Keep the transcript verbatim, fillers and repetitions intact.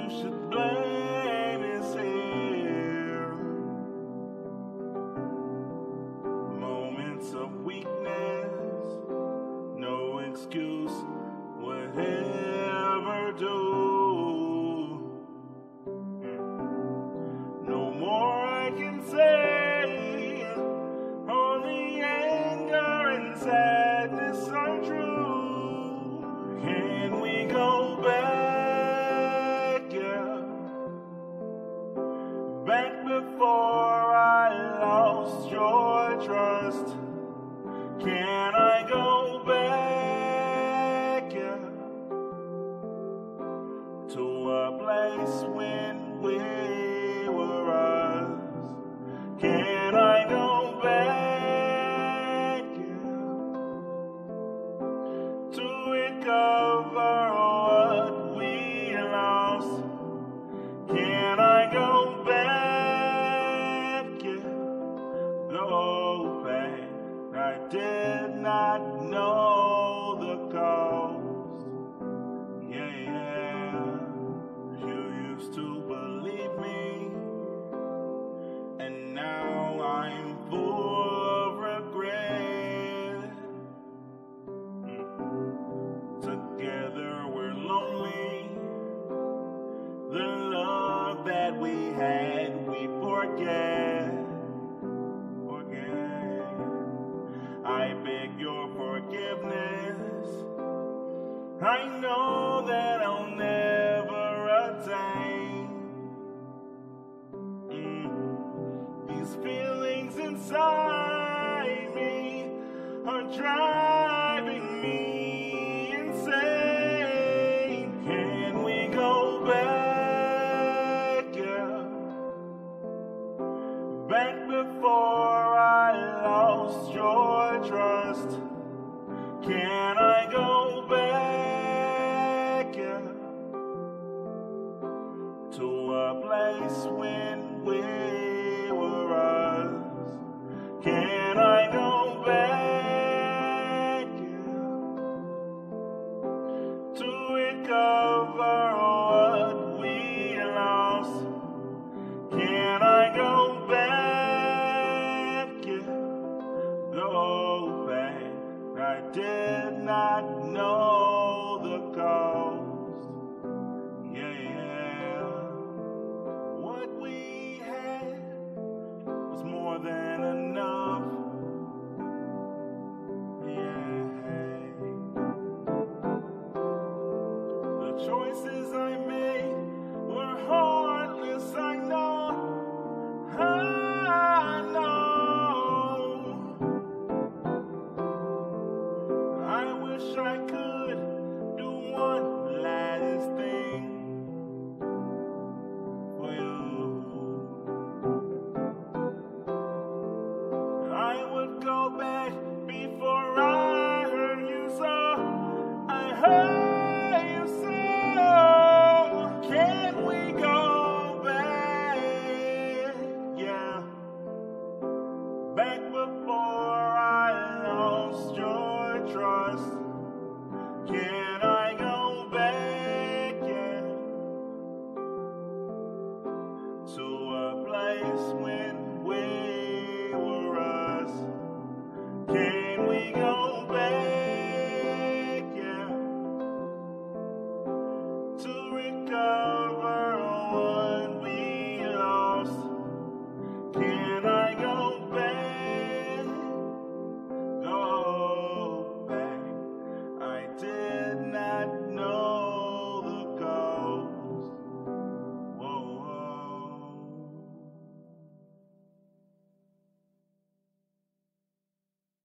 should blame is here. Moments of weakness, no excuse, whatever do. No more I can say, only anger and sadness are true. Can we go back, yeah, back before I lost your trust? Can I go back, yeah, to a place when we were us? Can I go back, yeah, to recover what we lost? Can I go back, yeah, go back? I did not know the cost. Yeah, yeah. You used to believe me, and now I'm full of regret. Together we're lonely. The love that we had, we forget. I beg your forgiveness. I know that I'll never attain. Mm. These feelings inside me are driving me insane. Can we go back, yeah, back before I lost your trust? Can I go back, yeah, to a place when we were us? Can I go back, yeah, to recover what we lost? Can I go back, yeah, go back? I did not know the cost. Yeah, yeah. What we had was more than enough. Yeah. The choices I made were heartless, I know. I know. I wish I could do one last thing for you. I would go back before I hurt you so. I hurt you so. Can we go back, yeah, back before I lost your trust? Can I go back, yeah, to a place when we were us? Can we go back, yeah, to recover